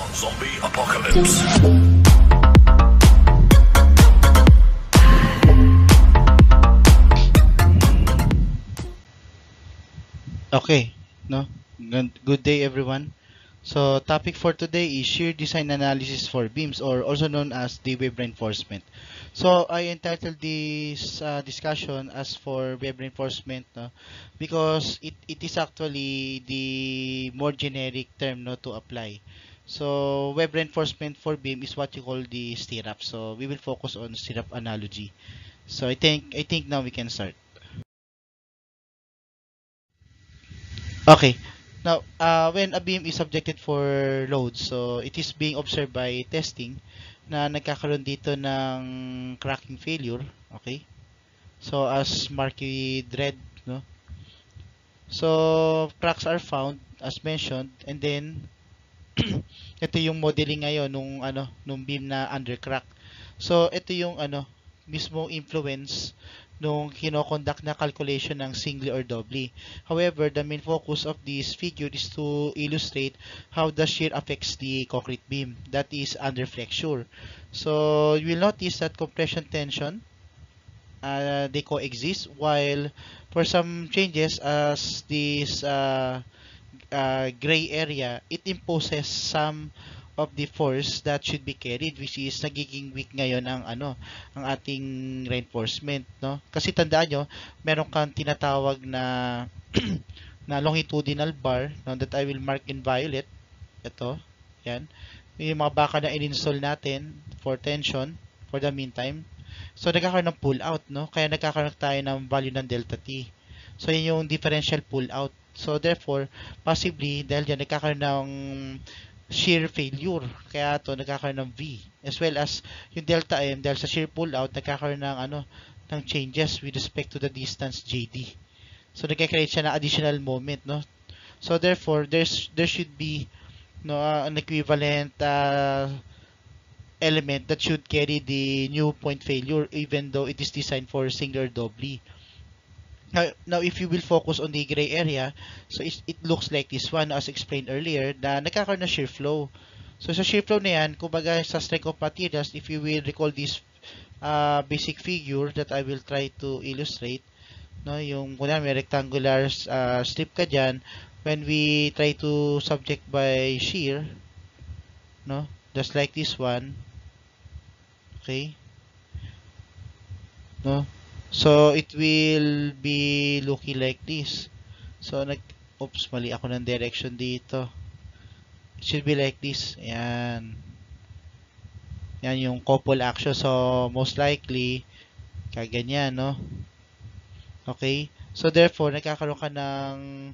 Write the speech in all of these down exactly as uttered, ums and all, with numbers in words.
Zombie Apocalypse. Okay, no. Good good day, everyone. So, topic for today is shear design analysis for beams, or also known as the wave reinforcement. So, I entitled this uh, discussion as for wave reinforcement, no, because it, it is actually the more generic term, no, to apply. So, wave reinforcement for beam is what you call the stirrup. So, we will focus on stirrup analogy. So, I think I think now we can start. Okay. Now, uh, when a beam is subjected for load, so it is being observed by testing na nagkakaroon dito ng cracking failure. Okay. So, as Marky Dread, no? So, cracks are found, as mentioned, and then, ito yung modeling ngayon nung, ano, nung beam na under crack. So, ito yung, ano, mismong influence nung kinoconduct na calculation ng singly or doubly. However, the main focus of this figure is to illustrate how the shear affects the concrete beam, that is under flexure. So, you will notice that compression tension, uh, they coexist, while for some changes as this uh, uh, gray area, it imposes some of the force that should be carried, which is nagiging weak ngayon ang ano ang ating reinforcement, no? Kasi tandaan nyo, meron kang tinatawag na na longitudinal bar, no, that I will mark in violet. Ito, yan. Yung mga baka na in-install natin for tension for the meantime. So, nagkakaroon ng pull out, no? Kaya nagkakaroon tayo ng value ng delta T. So, yun yung differential pull out. So, therefore, possibly, dahil dyan, nagkakaroon ng shear failure. Kaya to nagkakaroon ng V. As well as yung delta M, dahil sa shear pull out, nagkakaroon ng, ano, ng changes with respect to the distance J D. So, nagkakreate siya ng additional moment, no? So, therefore, there's, there should be, no, uh, an equivalent uh, element that should carry the new point failure even though it is designed for singular doubly. Now, now if you will focus on the gray area, so it, it looks like this one as explained earlier na nagkakaroon ng shear flow. So sa shear flow na yan, kumbaga sa strength of materials, if you will recall this uh, basic figure that I will try to illustrate, no, yung kuna may rectangular uh, strip ka dyan, when we try to subject by shear, no, just like this one, okay, no, so it will be looking like this. So nag oops, mali ako ng direction dito. It should be like this. Ayan. Yan yung couple action. So most likely kaganyan, no? Okay? So therefore nagkakaroon ka ng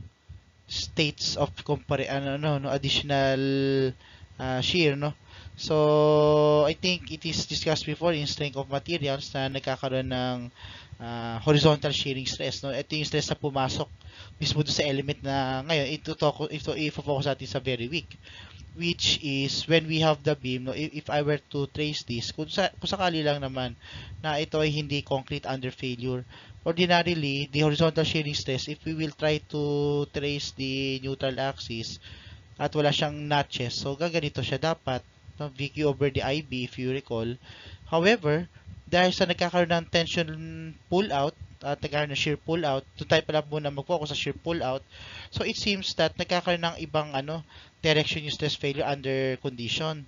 states of compare ano no, no additional uh, shear, no? So I think it is discussed before in strength of materials na nagkakaroon ng uh, horizontal shearing stress, no? Ito yung stress na pumasok mismo doon sa element na ngayon ito to ito i-focus natin sa very weak, which is when we have the beam, no, if, if I were to trace this, kung, sa, kung sakali lang naman na ito ay hindi concrete under failure, ordinarily the horizontal shearing stress, if we will try to trace the neutral axis at wala siyang notches, so gaganito siya dapat, no, V Q over the I B if you recall. However, dahil sa nagkakaroon ng tension pull out at nagkakaroon ng shear pull out, to tayo pala muna mag-focus sa shear pull out. So it seems that nagkakaroon ng ibang ano direction yung stress failure under condition.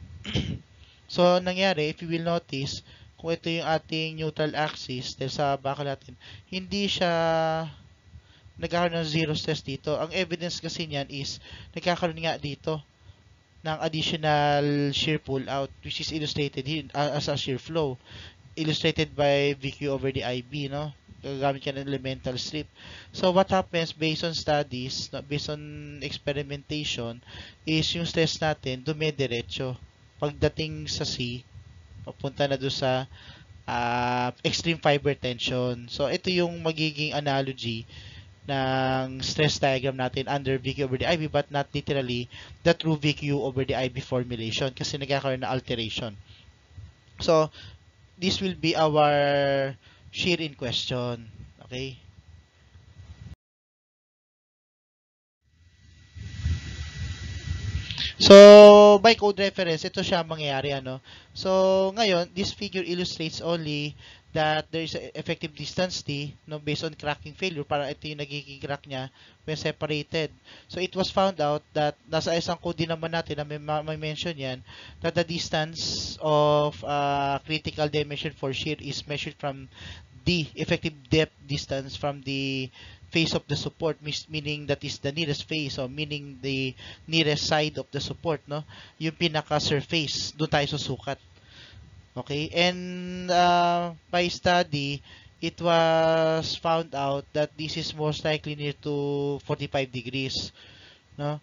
So nangyari, if you will notice, kung ito yung ating neutral axis dahil sa bakal natin, hindi siya nagkakaroon ng zero stress dito. Ang evidence kasi niyan is nagkakaroon nga dito ng additional shear pull out, which is illustrated here uh, as a shear flow, illustrated by V Q over the I B, no? Gagamit ka ng elemental strip. So what happens based on studies, no, based on experimentation, is yung stress natin dumediretso. Pagdating sa C, papunta na doon sa uh, extreme fiber tension. So ito yung magiging analogy ng stress diagram natin under V Q over the I B, but not literally the true V Q over the I B formulation kasi nagkakaroon na alteration. So this will be our shear in question. Okay? So, by code reference, ito siya ang mangyayari, ano. So, ngayon, this figure illustrates only that there is a effective distance t, no, based on cracking failure, para ito yung nagiging crack niya when separated. So, it was found out that nasa isang code din naman natin na may, may mention yan, that the distance of uh, critical dimension for shear is measured from the effective depth distance from the face of the support, meaning that is the nearest face, or meaning the nearest side of the support, no? Yung pinaka surface, doon tayo susukat. Okay? And uh, by study, it was found out that this is most likely near to forty-five degrees, no?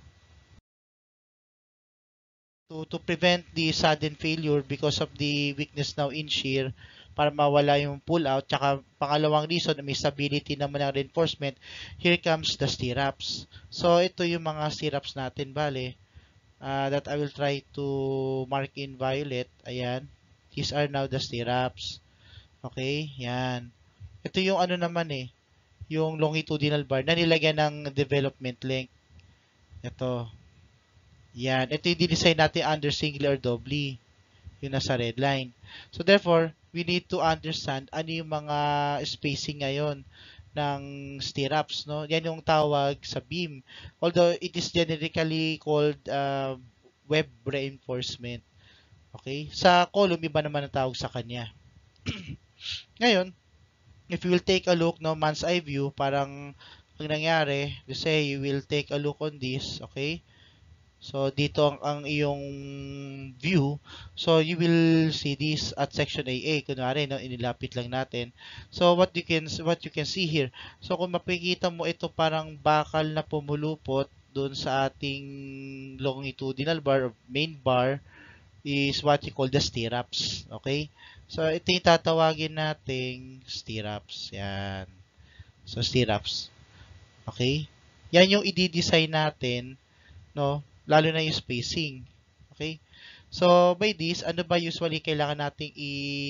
To to prevent the sudden failure because of the weakness now in shear, para mawala yung pull out. Tsaka pangalawang reason na may stability naman ng reinforcement, here comes the stirrups. So ito yung mga stirrups natin, bale, uh, that I will try to mark in violet. Ayan, these are now the stirrups. Okay, yan. Ito yung ano naman eh, yung longitudinal bar na nilagyan ng development length. Ito, yan. Ito yung dinesign natin under singly or doubly, yung nasa red line. So therefore, we need to understand ano yung mga spacing ngayon ng stirrups, no? Yan yung tawag sa beam. Although it is generically called uh, web reinforcement. Okay? Sa column, iba naman ang tawag sa kanya. Ngayon, if you will take a look, no, man's eye view, parang ang nangyari, let's say you will take a look on this, okay? So, dito ang, ang iyong view. So, you will see this at section A A. Kunwari, no, inilapit lang natin. So, what you can what you can see here. So, kung mapikita mo ito parang bakal na pumulupot doon sa ating longitudinal bar, main bar, is what you call the stirrups. Okay? So, ito yung tatawagin nating stirrups. Yan. So, stirrups. Okay? Yan yung i-design natin, no? Lalo na yung spacing. Okay? So, by this, ano ba usually kailangan nating i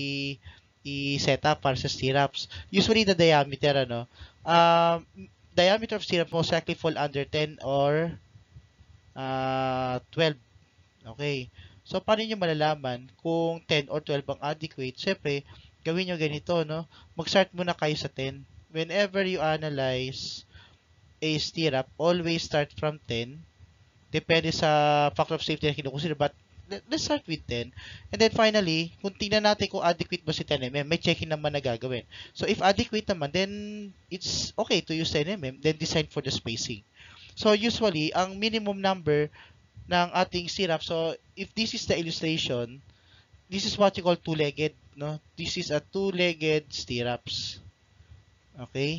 i-set up para sa stirrups? Usually, the diameter, ano? Um, diameter of stirrup most likely fall under ten or uh, twelve. Okay? So, paano nyo malalaman kung ten or twelve ang adequate? Siyempre, gawin nyo ganito, no? Mag-start muna kayo sa ten. Whenever you analyze a stirrup, always start from ten. Depende sa factor of safety na kinukonsider, but let's start with ten. And then finally, kung tingnan natin kung adequate ba si ten millimeters, may checking naman na gagawin. So if adequate naman, then it's okay to use ten millimeters, then design for the spacing. So usually, ang minimum number ng ating stirrup, so if this is the illustration, this is what you call two-legged, no? This is a two-legged stirrups. Okay?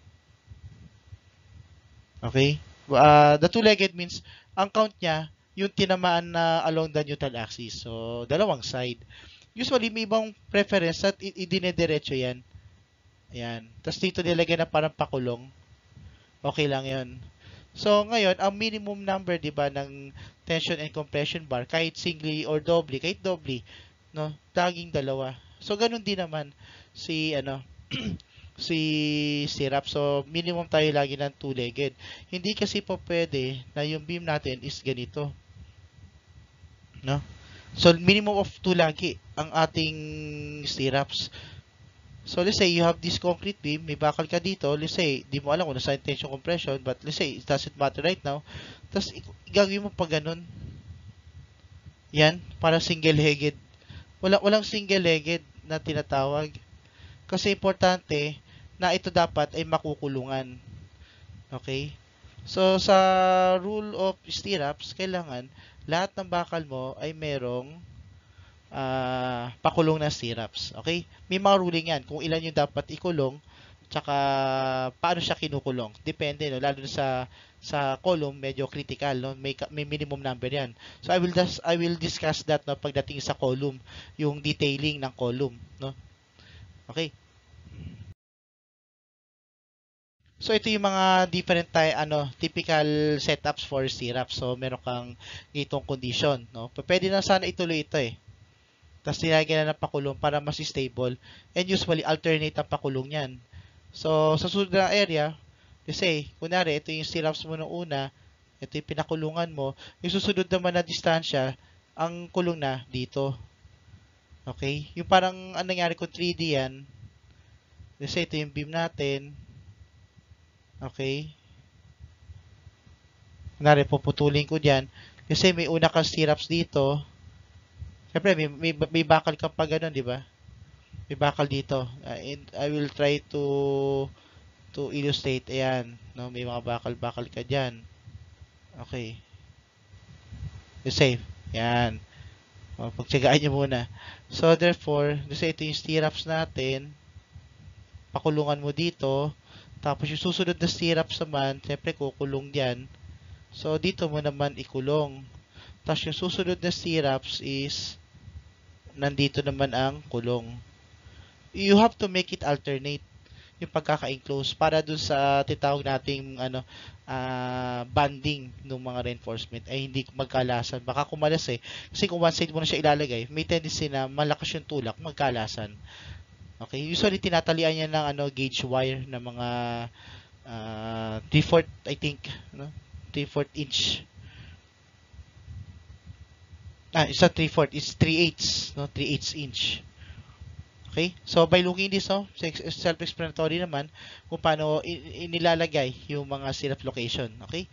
Okay? Uh, the two-legged means ang count niya, yung tinamaan na along the neutral axis. So, dalawang side. Usually, may ibang preference at idinediretso yan. Ayan. Tapos dito nilagay na parang pakulong. Okay lang yun. So, ngayon, ang minimum number, di ba, ng tension and compression bar, kahit singly or doubly, kahit doubly, no, laging dalawa. So, ganun din naman si, ano, si stirrup. So, minimum tayo lagi ng two-legged. Hindi kasi po pwede na yung beam natin is ganito. No? So, minimum of two lagi ang ating stirrups. So, let's say you have this concrete beam, may bakal ka dito. Let's say, di mo alam kung nasa tension compression, but let's say, it doesn't matter right now. Tapos, gagawin mo pa ganun. Yan, para single-legged. Wala, walang single-legged na tinatawag. Kasi importante na ito dapat ay makukulungan. Okay? So, sa rule of stirrups, kailangan lahat ng bakal mo ay merong uh, pakulong na stirrups. Okay? May mga ruling yan. Kung ilan yung dapat ikulong, tsaka paano siya kinukulong. Depende, no? Lalo sa sa column, medyo critical, no? May, may minimum number yan. So, I will, just, I will discuss that, no, pagdating sa column, yung detailing ng column. No? Okay? So, ito yung mga different type, ano, typical setups for stirrups. So, meron kang itong condition, no? Pwede na sana ituloy ito eh. Tapos, nilagyan na ng pakulong para mas stable. And usually, alternate ang pakulong yan. So, sa susunod na area, let's say, kunwari, ito yung stirrups mo nung una, Ito yung pinakulungan mo. Yung susunod naman na distansya, ang kulong na dito. Okay? Yung parang, anong nangyari kung three D yan, kasi ito yung beam natin. Okay? Kunwari, puputulin ko dyan. Kasi may una kang stirrups dito. Siyempre, may, may, may bakal ka pa ganun, di ba? May bakal dito. Uh, and I will try to to illustrate. Ayan. No? May mga bakal-bakal ka dyan. Okay. You're safe. Yan. O, pagtsagaan nyo muna. So, therefore, kasi ito yung stirrups natin. Pakulungan mo dito. Tapos, yung susunod na stirrups naman, siyempre, kukulong dyan. So, dito mo naman ikulong. Tapos, yung susunod na stirrups is nandito naman ang kulong. You have to make it alternate yung pagkaka-enclose para dun sa titawag nating ano uh, banding ng mga reinforcement ay hindi magkalasan. Baka kumalas eh. Kasi kung one side mo na siya ilalagay, may tendency na malakas yung tulak, magkalasan. Okay? Usually tinatalian niya ng ano gauge wire na mga uh, three-fourths I think, no? three-fourths inch. Ah, isa three-fourths, is three-eighths, no? three-eighths inch. Okay? So, by looking this, oh, self-explanatory naman kung paano inilalagay yung mga stirrup location. Okay?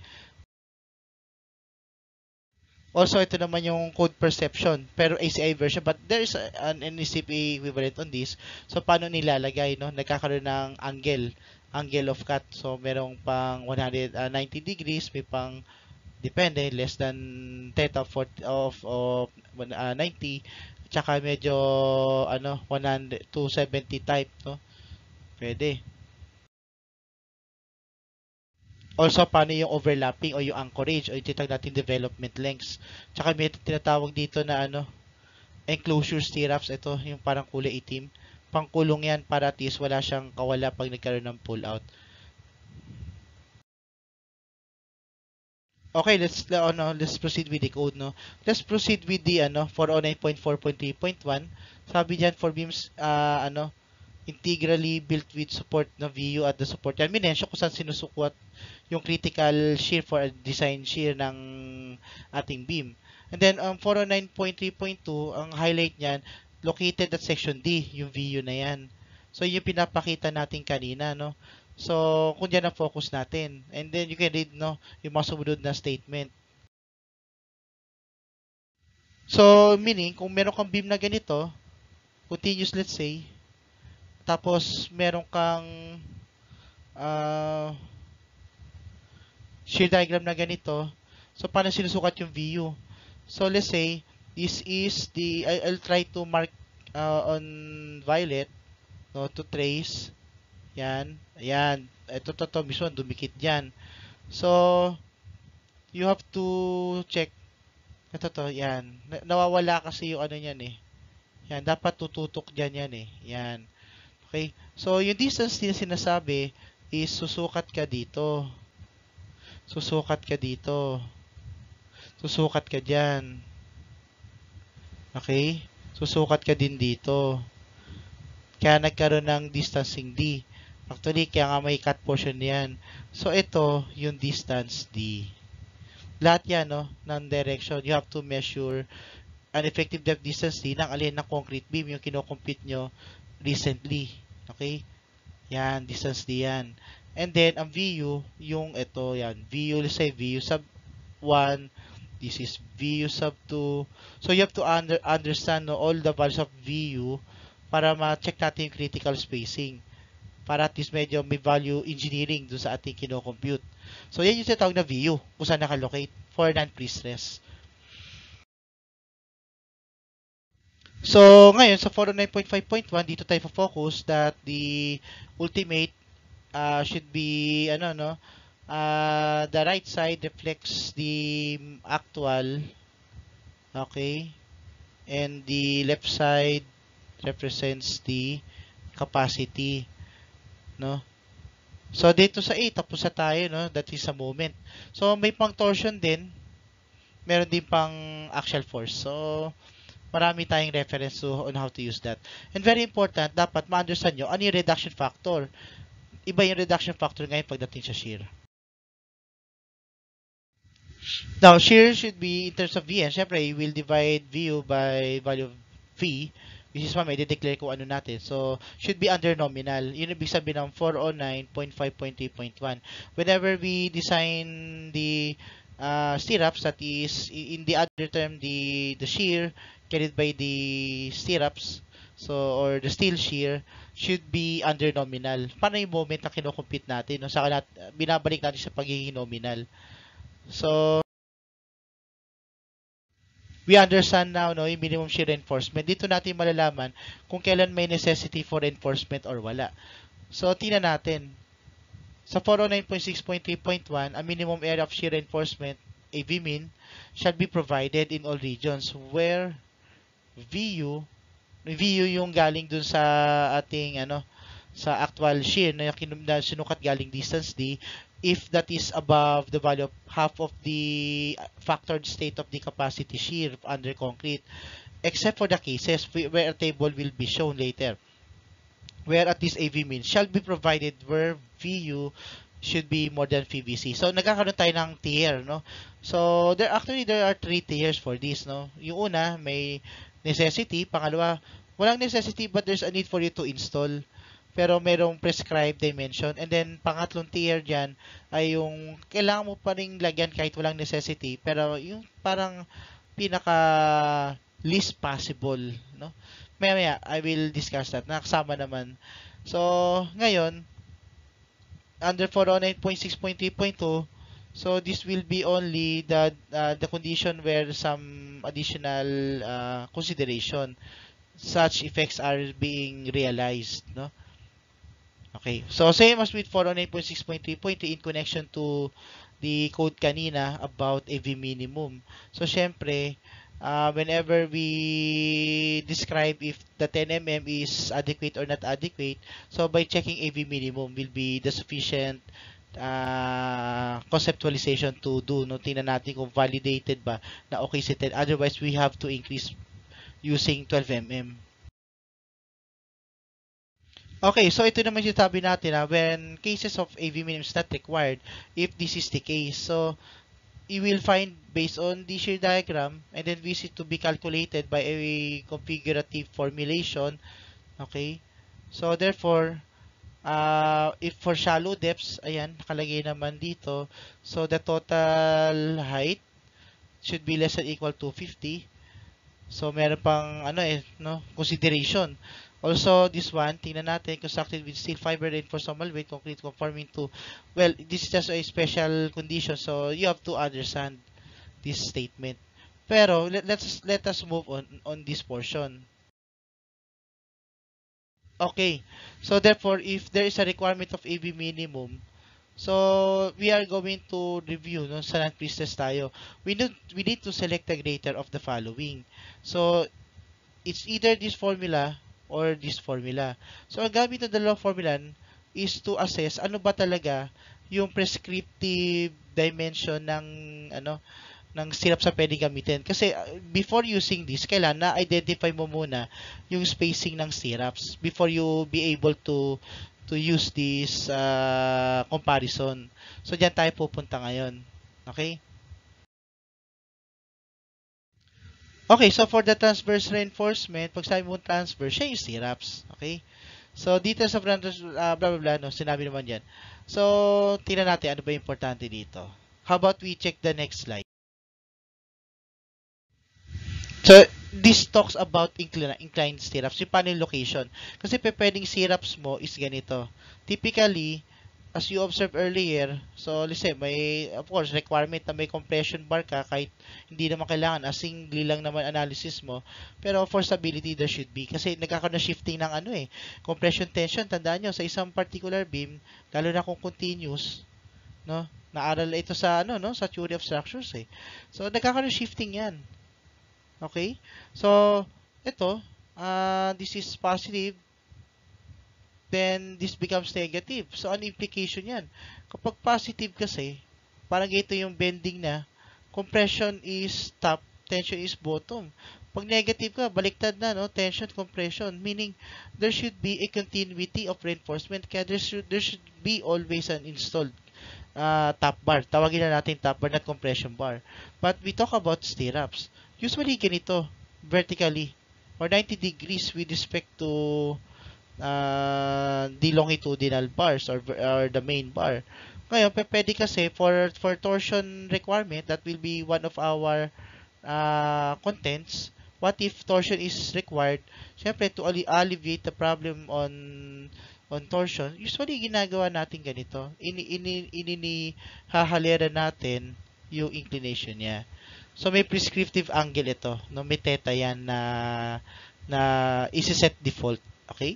Also, ito naman yung code perception, pero A C I version, but there is an N C P equivalent on this. So, paano nilalagay, no? Nagkakaroon ng angle, angle of cut. So, merong pang one hundred ninety degrees, may pang depende, less than theta of, of, of uh, ninety, tsaka medyo, ano, one hundred, two seventy type, no? Pwede. Also, paano yung overlapping o yung anchorage o yung titag natin development lengths. Tsaka may tinatawag dito na, ano, enclosure stirrups. Ito, yung parang kulay itim. Pangkulong yan para at least wala siyang kawala pag nagkaroon ng pull out. Okay, let's uh, ano, let's proceed with the code, no. Let's proceed with the ano four oh nine point four point three point one. Sabi diyan for beams uh, ano integrally built with support na V U at the support. Yan minensyon kung saan sinusukwat yung critical shear for a design shear ng ating beam. And then um four oh nine point three point two, ang highlight niyan located at section D, yung V U na yan. So yung pinapakita natin kanina, no. So, kung dyan ang focus natin. And then, you can read, no, yung mga sumunod na statement. So, meaning, kung meron kang beam na ganito, continuous, let's say, tapos, meron kang uh, shear diagram na ganito, so, paano sinusukat yung V U? So, let's say, this is the, I, I'll try to mark uh, on violet, no, to trace. Yan. Ayan. Ito, to, to, mismo, dumikit dyan. So, you have to check. Ito, to, yan. Nawawala kasi yung ano yan eh. Yan, dapat tututok dyan yan eh. Yan. Okay? So, yung distance din sinasabi is susukat ka dito. Susukat ka dito. Susukat ka dyan. Okay? Susukat ka din dito. Kaya nagkaroon ng distancing D. Actually, kaya nga may cut portion yan. So, ito, yung distance D. Lahat yan, no? Non-direction. You have to measure an effective depth distance D ng alin ng concrete beam, yung kinocompute nyo recently. Okay? Yan, distance D yan. And then, ang V U, yung ito, yan. V U, let's say V U sub one. This is V U sub two. So, you have to under, understand, no, all the values of V U para ma-check natin yung critical spacing. Para at least medyo may value engineering dun sa ating kino-compute. So, yan yung tinatawag na V U, kung saan nakalocate for non-pre-stress. So, ngayon, sa four oh nine point five point one, dito tayo focus that the ultimate uh, should be, ano, no, uh, the right side reflects the actual, okay, and the left side represents the capacity. No? So, dito sa A, tapos sa tayo, no? That is a moment. So, may pang torsion din. Meron din pang axial force. So, marami tayong reference to on how to use that. And very important, dapat ma-understand nyo, ano yung reduction factor. Iba yung reduction factor ngayon pagdating sa shear. Now, shear should be in terms of V N. Siyempre, you will divide V U by value of V, which is mamaya, i-declare kung ano natin. So, should be under nominal. Yun ibig sabihin ng four oh nine point five point three point one. Whenever we design the uh, stirrups, that is, in the other term, the, the shear carried by the stirrups, so, or the steel shear, should be under nominal. Paano yung moment na kinocompute natin? No? Saka nat, binabalik natin sa pagiging nominal. So, we understand now, no, yung minimum shear reinforcement. Dito natin malalaman kung kailan may necessity for reinforcement or wala. So, tingnan natin. Sa four oh nine point six point three point one, a minimum area of shear reinforcement, A V min, shall be provided in all regions where V U, V U yung galing dun sa ating, ano, sa actual shear na, na sinukat galing distance D, if that is above the value of half of the factored state of the capacity shear under concrete, except for the cases where a table will be shown later, where at least A V min shall be provided where V U should be more than V B C. So, nagkakaroon tayo ng tier, no? So, there actually, there are three tiers for this, no? Yung una, may necessity. Pangalawa, walang necessity but there's a need for you to install. Pero merong prescribed dimension. And then, pangatlong tier dyan ay yung kailangan mo pa rin lagyan kahit walang necessity. Pero yung parang pinaka least possible, no? Maya maya, I will discuss that. Nakasama naman. So, ngayon, under four oh nine point six point three point two, so this will be only the uh, the condition where some additional uh, consideration, such effects are being realized, no? Okay, so same as with four oh nine point six point three point three in connection to the code kanina about A V minimum. So, syempre, uh, whenever we describe if the ten millimeters is adequate or not adequate, so by checking A V minimum will be the sufficient uh, conceptualization to do. No? Tingnan natin kung validated ba na okay si ten. Otherwise, we have to increase using twelve millimeters. Okay, so ito naman yung sabi natin na when cases of A V minimum is not required, if this is the case, so you will find based on the shear diagram and then V C to be calculated by a configurative formulation. Okay, so therefore, uh, if for shallow depths, ayan, nakalagay naman dito, so the total height should be less than equal to fifty. So, meron pang, ano eh, no, consideration. Also, this one, tingnan natin, constructed with steel fiber reinforced normal weight concrete conforming to, well, this is just a special condition, so you have to understand this statement. Pero, let, let's, let us move on, on this portion. Okay, so therefore, if there is a requirement of A V minimum, so we are going to review, no, sa non-priestess tayo. We need, we need to select the greater of the following. So, it's either this formula or this formula. So, ang gamit ng dalawang formula is to assess ano ba talaga yung prescriptive dimension ng ano ng stirrup sa pwedeng gamitin. Kasi uh, before using this, kailangan na-identify mo muna yung spacing ng stirrups before you be able to to use this uh, comparison. So, dyan tayo pupunta ngayon. Okay? Okay, so for the transverse reinforcement, pag sabi mo transverse, siya yung stirrups. Okay? So, details of uh, blah, blah, blah, no? Sinabi naman yan. So, tingnan natin ano ba yung importante dito. How about we check the next slide? So, this talks about incline, inclined stirrups. Yung paano yung location. Kasi pwedeng stirrups mo is ganito. Typically, as you observed earlier, so let's say, may, of course, requirement na may compression bar ka kahit hindi naman kailangan, as singly lang naman analysis mo. Pero for stability, there should be. Kasi nagkakaroon na shifting ng ano eh. Compression tension, tandaan nyo, sa isang particular beam, lalo na kung continuous, no? Naaral ito sa, ano, no? Sa theory of structures eh. So, nagkakaroon shifting yan. Okay? So, ito, uh, this is positive, then this becomes negative. So, ano implication yan? Kapag positive kasi, parang ito yung bending na, compression is top, tension is bottom. Pag negative ka, baliktad na, no? Tension, compression. Meaning, there should be a continuity of reinforcement. Kaya there should, there should be always an installed uh, top bar. Tawagin na natin top bar, not compression bar. But we talk about stirrups. Usually ganito, vertically or ninety degrees with respect to uh, the longitudinal bars or, or the main bar. Ngayon, pwede kasi for, for torsion requirement, that will be one of our uh, contents. What if torsion is required? Siyempre, to alleviate the problem on on torsion, usually ginagawa natin ganito. Ini ini ini hahalera natin yung inclination niya. So may prescriptive angle ito, no, may theta yan na na isi-set default, okay?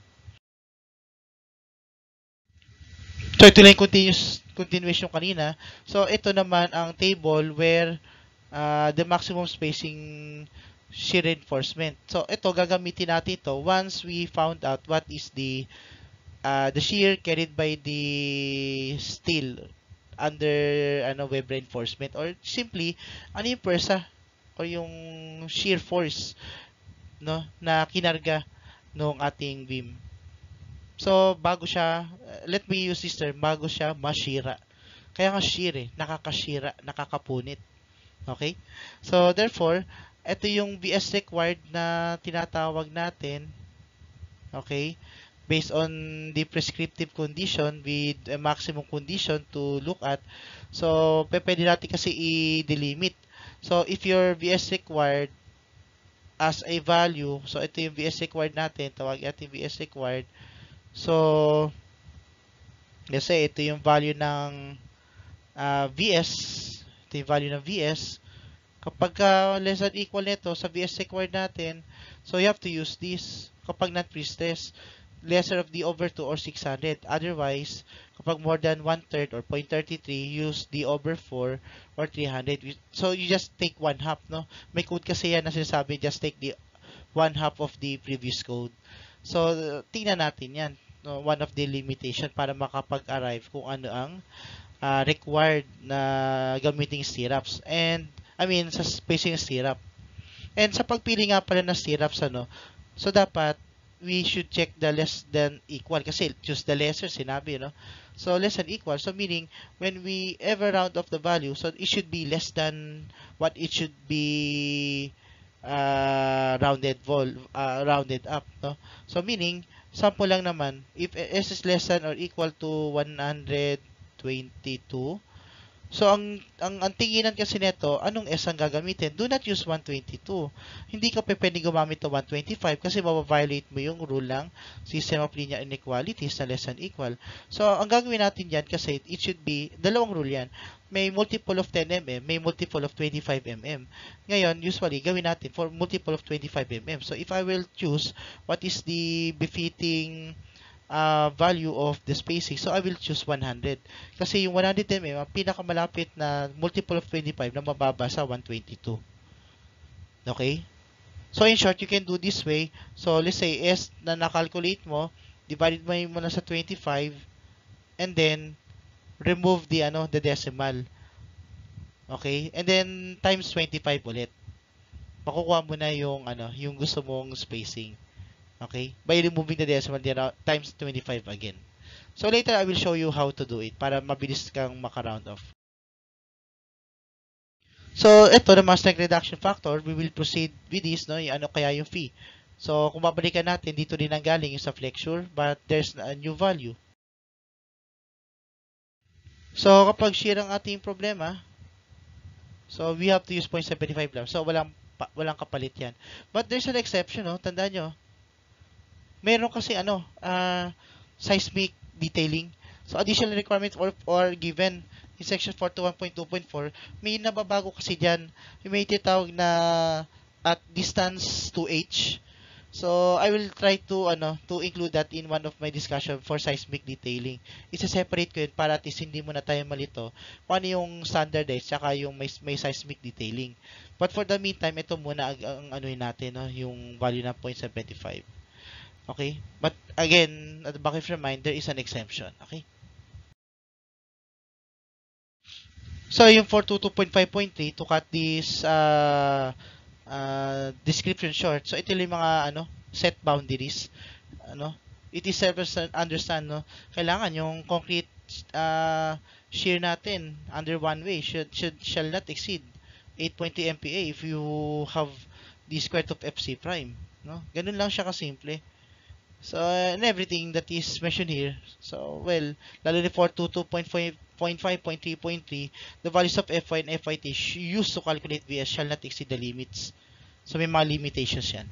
So ito lang yung continuous continuation kanina. So ito naman ang table where uh, the maximum spacing shear reinforcement. So ito gagamitin natin ito once we found out what is the uh, the shear carried by the steel under ano web reinforcement, or simply ano yung pwersa or yung shear force, no, na kinarga nung ating beam. So bago siya, uh, let me use this term, bago siya masira. Kaya nga shear eh, nakakashira, nakakapunit. Okay? So therefore, ito yung V S required na tinatawag natin. Okay? Based on the prescriptive condition with a maximum condition to look at. So, pwede natin kasi i-delimit. So, if your V S required as a value, so ito yung V S required natin, tawag natin V S required. So, let's say ito yung value ng uh, V S, ito yung value ng V S. Kapag uh, less than equal nito sa V S required natin, so you have to use this. Kapag not pre-stress, lesser of the over two or six hundred. Otherwise, kapag more than one third or zero point three three, use the over four or three hundred. So, you just take one half, no? May code kasi yan na sinasabi, just take the one half of the previous code. So, tingnan natin yan. No? One of the limitation para makapag-arrive kung ano ang uh, required na gamiting stirrups. And, I mean, sa spacing stirrup. And sa pagpili nga pala ng stirrups, ano, so dapat we should check the less than equal kasi choose the lesser sinabi, no? So less than equal, so meaning when we ever round off the value, so it should be less than what it should be uh, rounded vol uh, rounded up, no? So meaning sample lang naman, if s is less than or equal to one hundred twenty-two, so, ang, ang, ang tinginan kasi nito, anong S ang gagamitin? Do not use one twenty-two. Hindi ka pa pwede gumamit ng one twenty-five kasi mababiolate mo yung rule ng system of linear inequalities na less than equal. So, ang gagawin natin yan kasi it should be, dalawang rule yan. May multiple of ten millimeters, may multiple of twenty-five millimeters. Ngayon, usually, gawin natin for multiple of twenty-five millimeters. So, if I will choose what is the befitting Uh, value of the spacing. So, I will choose one hundred. Kasi yung one hundred millimeters, ang pinakamalapit na multiple of twenty-five na mababa sa one twenty-two. Okay? So, in short, you can do this way. So, let's say, S na nakalculate mo, divided mo mo na sa twenty-five, and then, remove the, ano, the decimal. Okay? And then, times twenty-five ulit. Makukuha mo na yung, ano, yung gusto mong spacing. Okay? By removing the decimal times twenty-five again. So later, I will show you how to do it para mabilis kang maka-round off. So, ito naman strength reduction factor. We will proceed with this, no? Yung ano kaya yung phi. So, kung babalikan natin, dito din ang galing yung sa flexure, but there's a new value. So, kapag shear ang ating problema, so we have to use zero point seven five lang. So, walang, walang kapalit yan. But there's an exception, no? Tandaan nyo, meron kasi ano, uh, seismic detailing. So, additional requirements or, or given in section four to one point two point four, may nababago kasi dyan. May tinatawag na at distance to H. So, I will try to ano to include that in one of my discussion for seismic detailing. Isa-separate ko yun para at least hindi mo na tayo malito kung ano yung standardized tsaka yung may, may seismic detailing. But for the meantime, ito muna ang, ang ano natin, no, yung value na zero point seven five. Okay? But again, at the back of your mind, there is an exemption. Okay? So, yung four twenty-two point five point three, to cut this uh, uh, description short, so ito yung mga ano, set boundaries. Ano? It is self-understand, no? Kailangan yung concrete uh, shear natin under one way should, should shall not exceed eight point two M P A if you have the square root of F C prime. No? Ganun lang siya kasimple. So, uh, and everything that is mentioned here, so, well, lalo ni four twenty-two point five, point five, point three, point three, the values of F Y and F Y T used to calculate V S shall not exceed the limits. So, may mga limitations yan.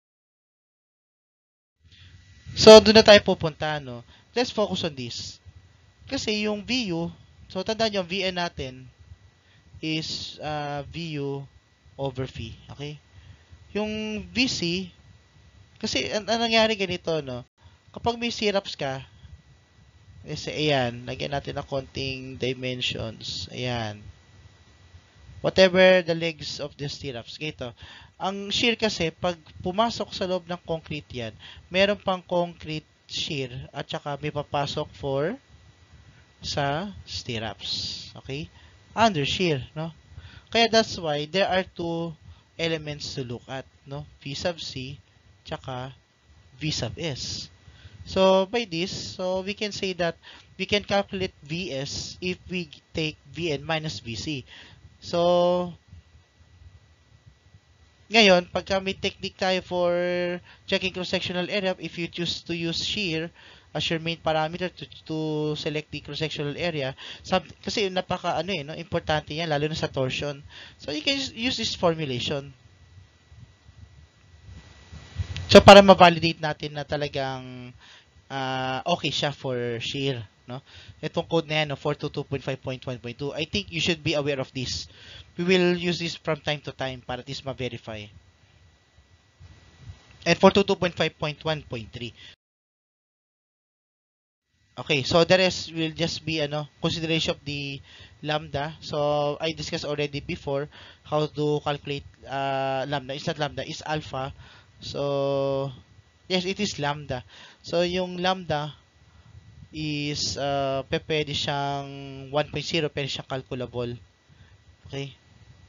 So, doon na tayo pupunta, no? Let's focus on this. Kasi yung V U, so, tandaan nyo, V N natin is uh, V U over phi, okay? Yung V C, kasi ang, ang nangyari ganito, no? Kapag may syrups ka, kasi ayan, lagyan natin ng konting dimensions. Ayan. Whatever the legs of the syrups. Ganito. Ang shear kasi, pag pumasok sa loob ng concrete yan, meron pang concrete shear at saka may papasok for sa stirrups. Okay? Under shear, no? Kaya that's why there are two elements to look at, no? V sub C tsaka V sub S. So, by this, so we can say that we can calculate V S if we take V N minus V C. So, ngayon, pagka may technique tayo for checking cross-sectional area, if you choose to use shear as your main parameter to, to select the cross-sectional area, sub, kasi napaka ano eh, no, importante yan, lalo na sa torsion. So, you can use this formulation. So, para ma-validate natin na talagang uh, okay siya for shear, no? Itong code na yan, no, four twenty-two point five point one point two, I think you should be aware of this. We will use this from time to time para at least ma-verify. And four twenty-two point five point one point three. Okay, so the rest will just be ano, consideration of the lambda. So, I discussed already before how to calculate uh, lambda. It's not lambda, it's alpha. So, yes, it is lambda. So, yung lambda is uh, pwede siyang one point zero, pwede siyang calculable. Okay?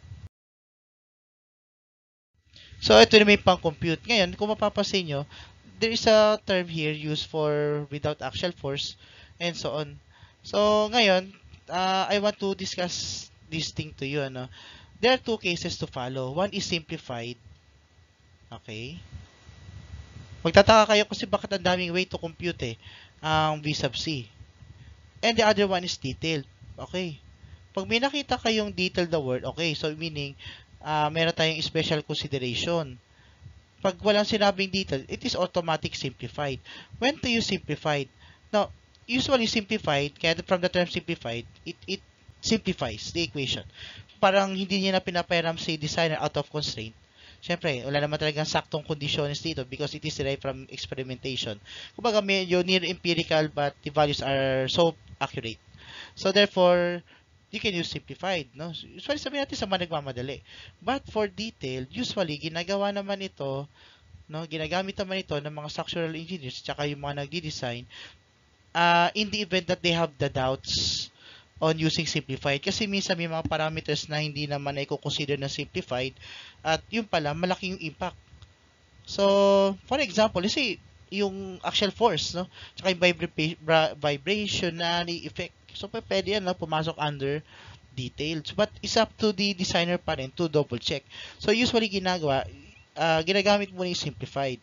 So, ito na may pang-compute. Ngayon, kung mapapansin nyo, there is a term here used for without axial force and so on. So, ngayon, uh, I want to discuss this thing to you. Ano? There are two cases to follow. One is simplified. Okay? Magtataka kayo kasi bakit ang daming way to compute eh, ang V sub C. And the other one is detailed. Okay. Pag may nakita kayong detailed the word, okay, so meaning, uh, meron tayong special consideration. Pag walang sinabing detail, it is automatic simplified. When to use simplified? Now, usually simplified, kaya from the term simplified, it, it simplifies the equation. Parang hindi niya na pinapahiram si designer out of constraint. Siyempre, wala naman talagang saktong conditions dito because it is derived from experimentation. Kumbaga, medyo near empirical but the values are so accurate. So, therefore, you can use simplified. No? Usually, sabihin natin sa mga nagmamadali. But for detailed, usually, ginagawa naman ito, no? Ginagamit naman ito ng mga structural engineers tsaka yung mga nagdi-design uh, in the event that they have the doubts on using simplified. Kasi minsan may mga parameters na hindi naman ay consider na simplified at yun pala, malaking impact. So, for example, let's say, yung axial force, no? Tsaka yung vibra vibrationary effect. So, pwede yan, no? Pumasok under details. But, it's up to the designer pa rin to double check. So, usually ginagawa, uh, ginagamit mo yung simplified.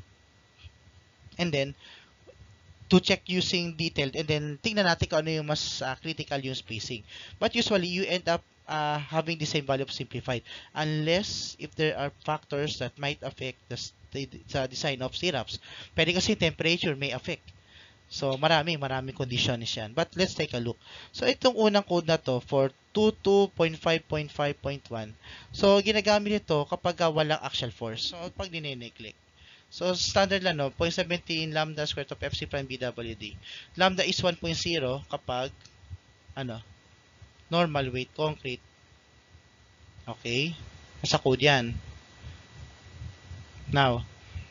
And then, to check using detailed and then tingnan natin kung ano yung mas uh, critical yung spacing. But usually, you end up uh, having the same value of simplified unless if there are factors that might affect the, the, the design of syrups. Pwede kasi temperature may affect. So, marami, maraming conditions yan. But let's take a look. So, itong unang code na to for two two point five point five point one. So, ginagamit ito kapag walang axial force. So, pag dinine-neglect. So, standard lang, no? zero point one seven lambda square root of F C prime B W D. Lambda is one point zero kapag, ano, normal weight concrete. Okay? Nasa code yan. Now,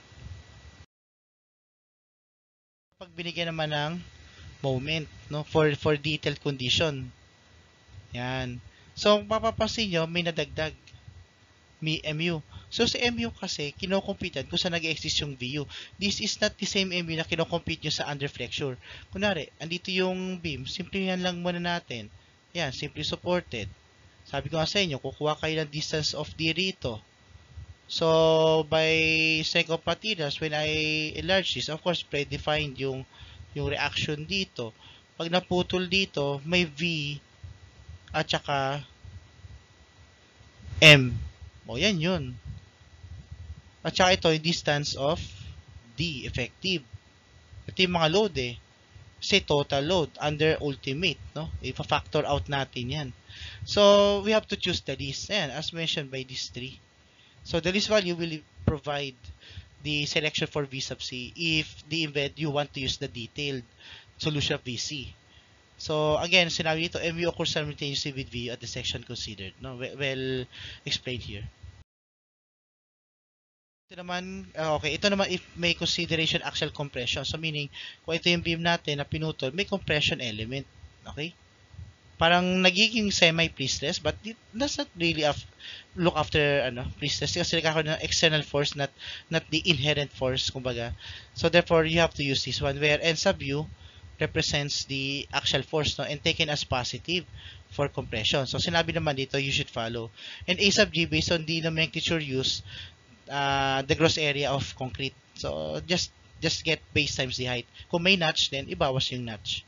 pag binigyan naman ng moment, no? For, for detailed condition. Yan. So, mapapansin nyo, may nadagdag. may M U. So sa M U kasi, kinocompute kung saan nag-exist yung V U. This is not the same M U na kinocompute nyo sa under flexure. Kunwari, andito yung beam, simple yan lang muna natin. Yan, simply supported. Sabi ko nga sa inyo, kukuha kayo ng distance of D rito. So, by strength of materials, when I enlarge this, of course, predefined yung, yung reaction dito. Pag naputol dito, may V at saka M. O, yan yun. At saka ito, yung distance of D, effective. Ito yung mga load eh. Kasi total load under ultimate, no? Ipa-factor out natin yan. So, we have to choose the least. Ayan, as mentioned by these three. So, the least value will provide the selection for V sub C if the event you want to use the detailed solution of V C. So, again, sinabi dito, M U occurs simultaneously with V U at the section considered. No? Well, well explained here. Ito naman, uh, okay, ito naman if may consideration axial compression. So, meaning, kung ito yung beam natin na pinutol, may compression element. Okay? Parang nagiging semi-pre-stress but it does not really af look after ano pre-stress kasi nagkakaroon ng external force, not not the inherent force kumbaga. So therefore you have to use this one where N sub U represents the axial force, no, and taken as positive for compression. So sinabi naman dito you should follow. And A sub G based on the nomenclature used, uh, the gross area of concrete. So just just get base times the height. Kung may notch, then ibawas yung notch.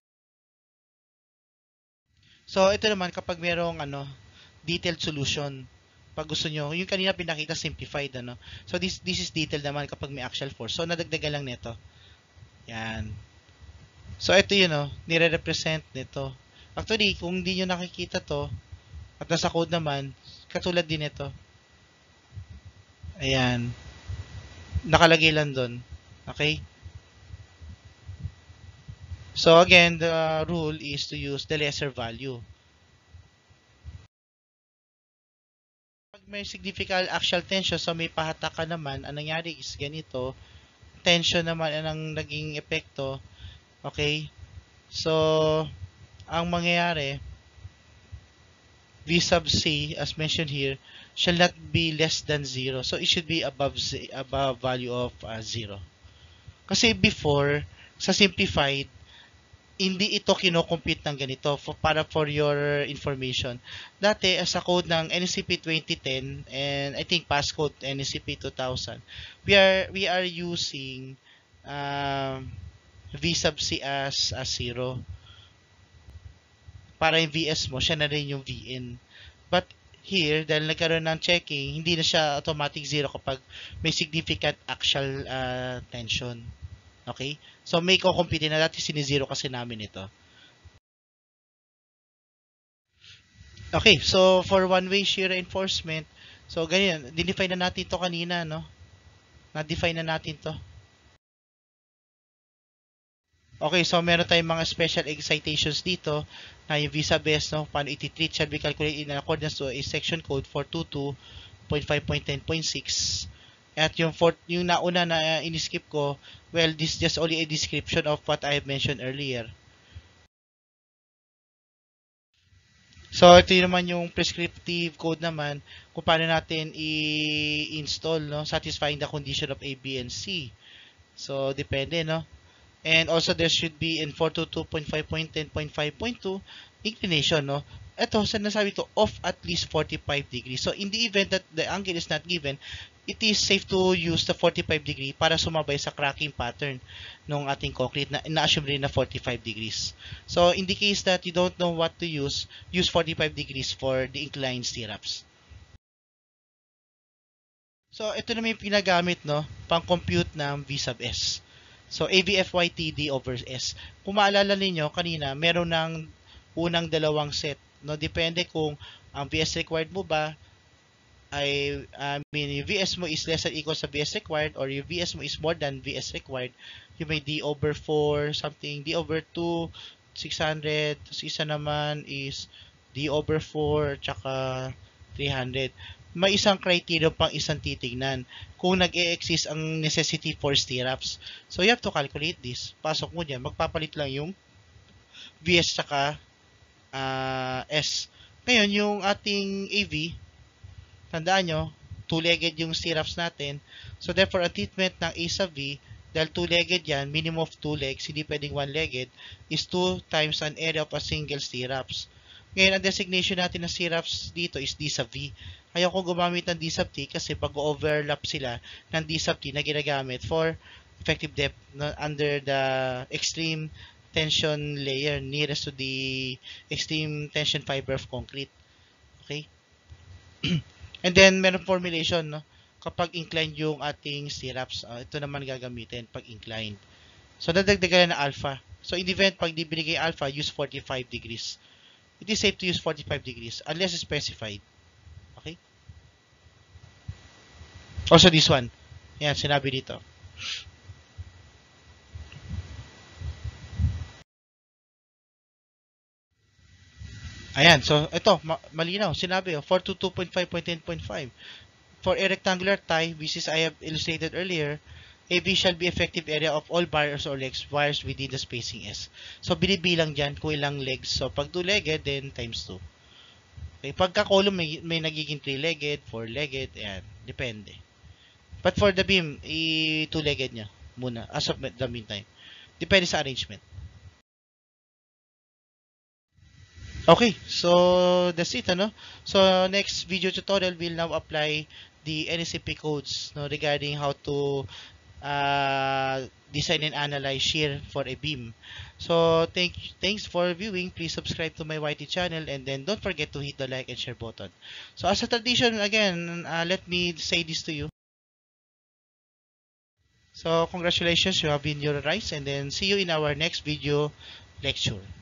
So, ito naman kapag merong ano, detailed solution. Pag gusto nyo, yung kanina pinakita simplified, ano. So, this this is detailed naman kapag may axial force. So, nadagdagan lang nito. Yan. So, ito yun, no, nire-represent nito. Actually, kung hindi nyo nakikita to, at nasa code naman, katulad din ito. Ayan. Nakalagay lang doon. Okay? So, again, the rule is to use the lesser value. Pag may significant axial tension, so may pahatakan naman, ang nangyari is ganito, tension naman ang naging epekto. Okay? So, ang mangyayari, V sub C, as mentioned here, shall not be less than zero. So, it should be above, above value of uh, zero. Kasi before, sa simplified, hindi ito kinocompute ng ganito for, para for your information. Dati, sa code ng N S C P twenty ten and I think passcode N S C P two thousand, we are we are using um, V sub C as, as zero. Para yung V S mo, siya na rin yung V N. But here, dahil nagkaroon ng checking, hindi na siya automatic zero kapag may significant axial uh, tension. Okay? So, may kukumpute na dati sinizero kasi namin ito. Okay, so for one-way shear reinforcement, so ganyan, dinefine na natin to kanina, no? Na-define na natin to. Okay, so meron tayong mga special excitations dito na yung V sub S, no? Paano iti-treat shall be calculated in accordance to a section code four twenty-two point five point ten point six. At yung, for, yung nauna na uh, in-skip ko, well, this is just only a description of what I have mentioned earlier. So, ito yung naman yung prescriptive code naman kung paano natin i-install, no? Satisfying the condition of A, B, and C. So, depende, no? And also, there should be in four twenty-two point five point ten point five point two inclination, no? Ito, sa nasabi to, off at least forty-five degrees. So, in the event that the angle is not given, it is safe to use the forty-five degree para sumabay sa cracking pattern ng ating concrete na na-assume rin na forty-five degrees. So, in the case that you don't know what to use, use forty-five degrees for the inclined stirrups. So, ito naman yung pinagamit, no, pang-compute ng V sub S. So, A V F Y T D over S. Kung maalala ninyo, kanina, meron ng unang dalawang set. No, depende kung ang V S required mo ba ay, I mean, yung V S mo is less than equal sa V S required or yung V S mo is more than V S required, you may D over four, something, D over two, six hundred, tapos isa naman is D over four, tsaka three hundred. May isang criteria pang isang titignan kung nag-e-exist ang necessity for stirrups. So, you have to calculate this. Pasok mo dyan, magpapalit lang yung V S tsaka uh, S. Ngayon, yung ating A V, tandaan nyo, two-legged yung stirrups natin. So therefore, ang treatment ng A sub V, dahil two-legged yan, minimum of two legs, hindi pwedeng one-legged, is two times an area of a single stirrups. Ngayon, ang designation natin ng stirrups dito is D sub V. Ayaw ko gumamit ng D sub T kasi pag-overlap sila ng D sub T na ginagamit for effective depth no, under the extreme tension layer nearest to the extreme tension fiber of concrete. Okay? And then, meron formulation, no? Kapag inclined yung ating stirrups, uh, ito naman gagamitin pag inclined. So, nadagdagan na alpha. So, in the event, pag di binigay alpha, use forty-five degrees. It is safe to use forty-five degrees unless specified. Okay? Also, this one. Yan, sinabi dito. Ayan, so ito, ma malinaw, sinabi, oh, four to two point five point ten point five. For a rectangular tie, which is I have illustrated earlier, A B shall be effective area of all bars or legs wires within the spacing S. So, binibilang dyan kung ilang legs. So, pag two-legged, then times two. Okay, pagka column, may, may nagiging three-legged, four-legged, ayan, depende. But for the beam, i-two-legged niya muna, as of the meantime. Depende sa arrangement. Okay, so that's it, ano? So next video tutorial will now apply the N S C P codes, no, regarding how to uh, design and analyze shear for a beam. So thank thanks for viewing. Please subscribe to my Y T channel and then don't forget to hit the like and share button. So as a tradition, again, uh, let me say this to you. So congratulations, you have been your rise, and then see you in our next video lecture.